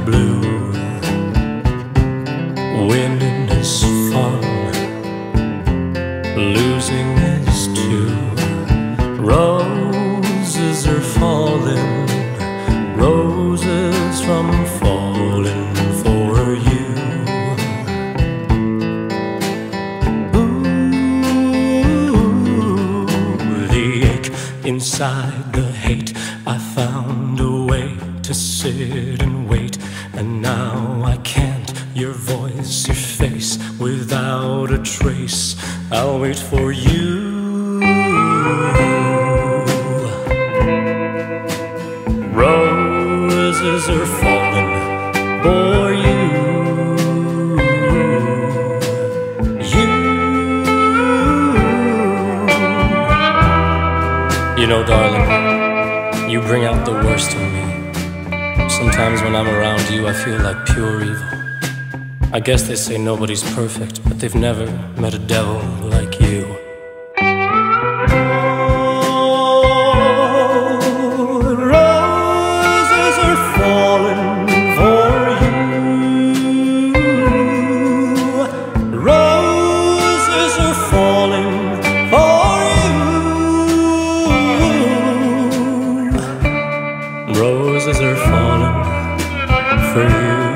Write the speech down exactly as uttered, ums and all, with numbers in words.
blue. Winning is fun, losing is too. Roses are falling, roses from falling for you. Ooh, the ache inside the hate, I found a way to sit and wait, and now I can't. Your voice, your face, without a trace, I'll wait for you. Roses are falling for you. You. You know, darling, you bring out the worst in me. Sometimes when I'm around you, I feel like pure evil. I guess they say nobody's perfect, but they've never met a devil like you. Roses are falling for you.